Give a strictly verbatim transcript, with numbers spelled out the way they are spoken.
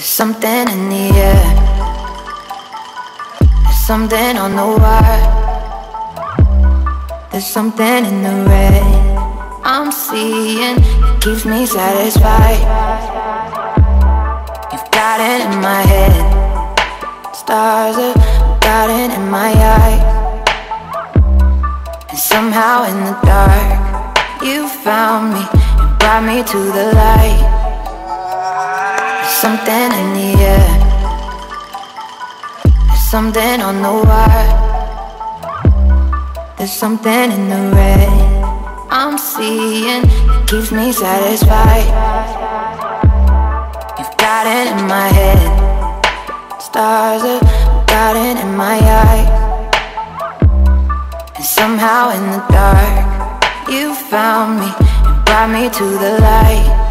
Something in the air, there's something on the wire, there's something in the red I'm seeing that keeps me satisfied. You've got it in my head, stars have got it in my eyes, and somehow in the dark you found me and brought me to the light. Something in the air, there's something on the wire, there's something in the red I'm seeing that keeps me satisfied. You've got it in my head, stars have got it in my eyes, and somehow in the dark you found me and brought me to the light.